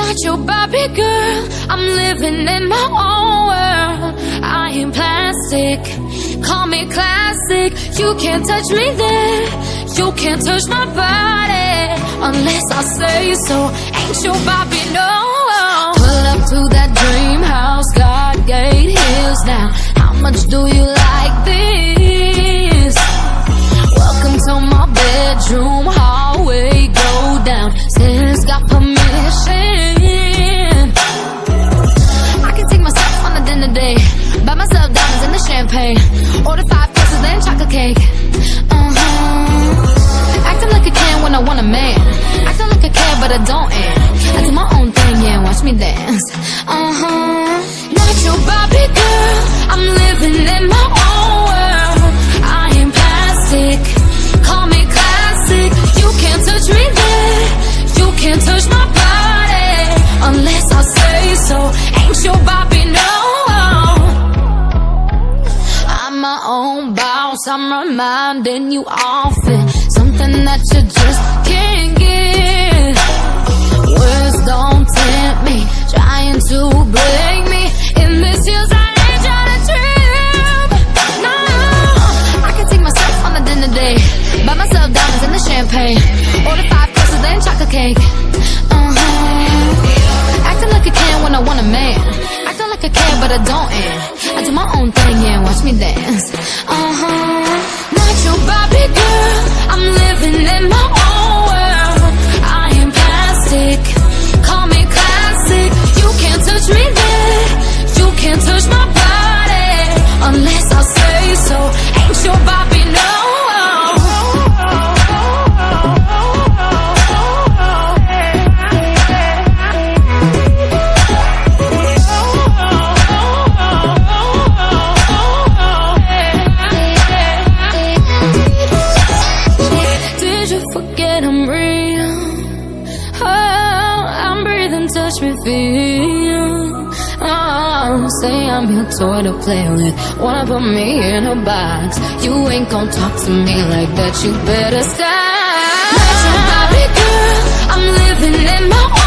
Not your Barbie girl, I'm living in my own world. I ain't plastic, call me classic. You can't touch me there, you can't touch my body unless I say so. Ain't your Barbie, no. Pull up to that dream house, God gate hills now. How much do you like this? Welcome to my bedroom, hallway, go down. Sis got permission. I can take myself on a dinner date, buy myself diamonds and the champagne, order 5 courses then chocolate cake. Acting like I can when I want a man, acting like I care but I don't. I do my own thing, yeah, watch me dance. Not your Barbie girl, I'm living in my own world. I ain't plastic, call me classic. You can't touch me there, you can't touch my body unless I say so. Ain't your Barbie, no. I'm my own boss, I'm reminding you often. Something that you just can't get. Words don't tempt me, trying to break me. In this years I ain't trying to trip. No, I can take myself on a dinner date, buy myself diamonds and the champagne, order 5 courses then chocolate cake. Acting like I can when I want a man, acting like I care but I don't. I do my own thing, yeah, watch me dance. Not your Barbie girl, I'm living in my own world. I ain't plastic, call me classic. You can't touch me there, you can't touch my body unless I say so. Ain't your Barbie, no. Touch me, feel. Oh, say I'm your toy to play with, wanna put me in a box. You ain't gon' talk to me like that, you better stop. Not your Barbie girl, I'm living in my